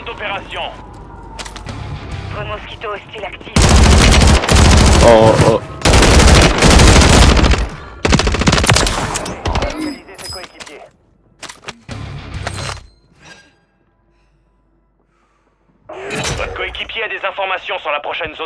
zone d'opération. Drone mosquito hostile actif. Oh. Localiser ses coéquipiers. Votre coéquipier a des informations sur la prochaine zone.